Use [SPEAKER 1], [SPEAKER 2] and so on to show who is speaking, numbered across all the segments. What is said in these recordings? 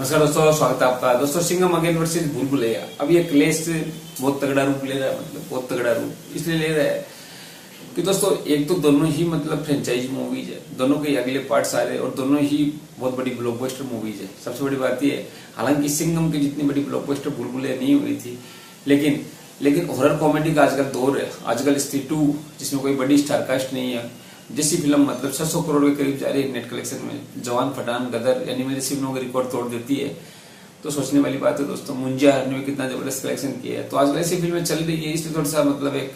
[SPEAKER 1] नमस्कार दोस्तों, स्वागत है आपका। दोस्तों, सिंघम अगेन वर्सेस भूल भुलैया। अब ये क्लेश बहुत तगड़ा रूप ले रहा है, मतलब बहुत तगड़ा रूप इसलिए ले रहा है कि दोस्तों एक तो दोनों ही मतलब फ्रेंचाइज मूवीज है, दोनों के अगले पार्ट्स आ रहे हैं और दोनों ही बहुत बड़ी ब्लॉकबस्टर मूवीज है। सबसे बड़ी बात ये है, हालांकि सिंघम की जितनी बड़ी ब्लॉकबस्टर भूल भुलैया नहीं हुई थी, लेकिन हॉरर कॉमेडी का आजकल दौर है। आजकल स्त्री 2 जिसमें कोई बड़ी स्टारकास्ट नहीं है जैसी फिल्म मतलब 600 करोड़ के करीब जा रही है नेट कलेक्शन में। जवान, पठान, गदर यानी मेरी फिल्मों का रिकॉर्ड तोड़ देती है, तो सोचने वाली बात है दोस्तों। मुंजिया हरने में कितना जबरदस्त कलेक्शन किया है, तो आजकल ऐसी फिल्में चल रही है। इसलिए थोड़ा सा मतलब एक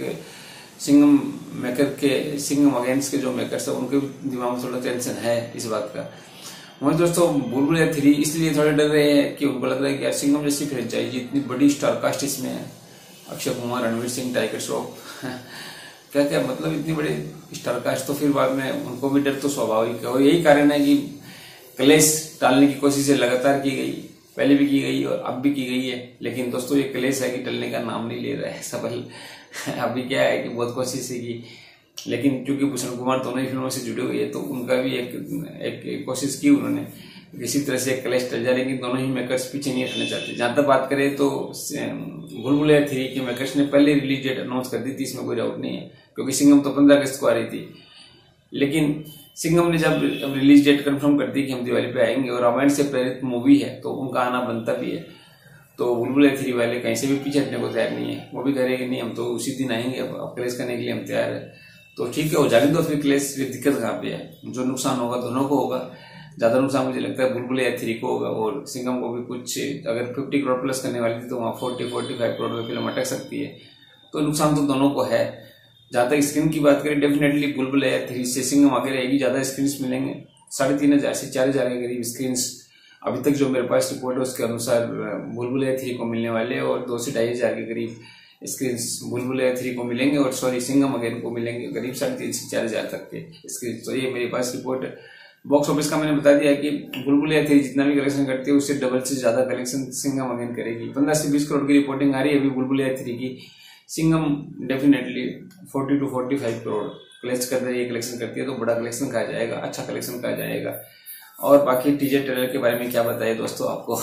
[SPEAKER 1] सिंघम अगेंस्ट के जो मेकर्स है उनके दिमाग में थोड़ा टेंशन है इस बात का। वही दोस्तों भूल भुलैया 3 इसलिए थोड़े डर रहे हैं कि उनको लग रहा है कि यार सिंघम जैसी फ्रेंचाइजी इतनी बड़ी स्टारकास्ट इसमें है, अक्षय कुमार, रणवीर सिंह, टाइगर श्रॉफ, क्या क्या मतलब इतनी बड़ी स्टारकास्ट, तो फिर बाद में उनको भी डर तो स्वाभाविक है। और यही कारण है कि क्लेश टालने की कोशिश लगातार की गई, पहले भी की गई और अब भी की गई है। लेकिन दोस्तों ये क्लेश है कि टलने का नाम नहीं ले रहा है सफल। अभी क्या है कि बहुत कोशिश है की, लेकिन क्योंकि भूषण कुमार दोनों ही फिल्मों से जुड़े हुए हैं तो उनका भी एक कोशिश की उन्होंने किसी तरह से क्लैश टल जाए, लेकिन दोनों ही मेकर्स पीछे नहीं हटना चाहते। जहां तक बात करें तो भूल भुलैया 3 के मेकर्स ने पहले रिलीज डेट अनाउंस कर दी थी, इसमें कोई डाउट नहीं है, क्योंकि सिंघम तो 15 अगस्त को आ रही थी। लेकिन सिंघम ने जब रिलीज डेट कंफर्म कर दी कि हम दिवाली पे आएंगे और रामायण से प्रेरित मूवी है तो उनका आना बनता भी है, तो भूल भुलैया 3 वाले कहीं से भी पीछे हटने को तैयार नहीं है। वो भी करेंगे नहीं, हम तो उसी दिन आएंगे, अब क्लेश करने के लिए हम तैयार है। तो ठीक है, हो जाने दो फिर क्लेश। फिर दिक्कत कहाँ पे है? जो नुकसान होगा दोनों को होगा। ज्यादा नुकसान मुझे लगता है भूल भुलैया 3 को होगा, और सिंघम को भी कुछ अगर 50 करोड़ प्लस करने वाली थी तो वहां 40-45 करोड़ में फिल्म अटक सकती है। तो नुकसान तो दोनों को है। जहां तक स्क्रीन की बात करें, डेफिनेटली भूल भुलैया 3 से सिंघम आगे रहेगी, ज्यादा स्क्रीन मिलेंगे। 3500 से 4000 के करीब स्क्रीन अभी तक जो मेरे पास रिपोर्ट है उसके अनुसार भूल भुलैया 3 को मिलने वाले, और 2 से 2500 के करीब स्क्रीन भूल भुलैया 3 को मिलेंगे, और सिंघम अगेन को मिलेंगे करीब 3500 से 4000 तक के स्क्रीन। तो ये मेरे पास रिपोर्ट है। बॉक्स ऑफिस का मैंने बता दिया कि भूल भुलैया 3 जितना भी कलेक्शन करती है उससे डबल से ज्यादा कलेक्शन सिंघम अगेन करेगी। 15 से 20 करोड़ की रिपोर्टिंग आ रही है अभी भूल भुलैया 3 की। Singham definitely 40 to 45 crore collect कर रही है, कलेक्शन करती है, तो बड़ा कलेक्शन कहा जाएगा, अच्छा कलेक्शन कहा जाएगा। और बाकी टीजर ट्रेलर के बारे में क्या बताए दोस्तों आपको।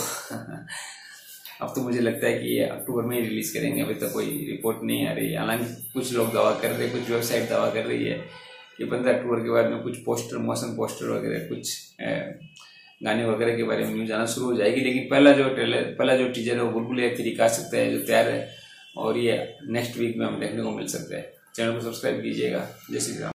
[SPEAKER 1] अब तो मुझे लगता है कि ये अक्टूबर में ही रिलीज करेंगे, अभी तक कोई रिपोर्ट नहीं आ रही है। हालांकि कुछ लोग दावा कर रहे हैं, कुछ वेबसाइट दावा कर रही है कि 15 अक्टूबर के बाद में कुछ पोस्टर, मोशन पोस्टर वगैरह, कुछ गाने वगैरह के बारे में न्यूज आना शुरू हो जाएगी। लेकिन पहला जो टीजर है वो भूल भुलैया 3 आ सकता है, जो तैयार है, और ये नेक्स्ट वीक में हम देखने को मिल सकता है। चैनल को सब्सक्राइब कीजिएगा। जय श्री राम।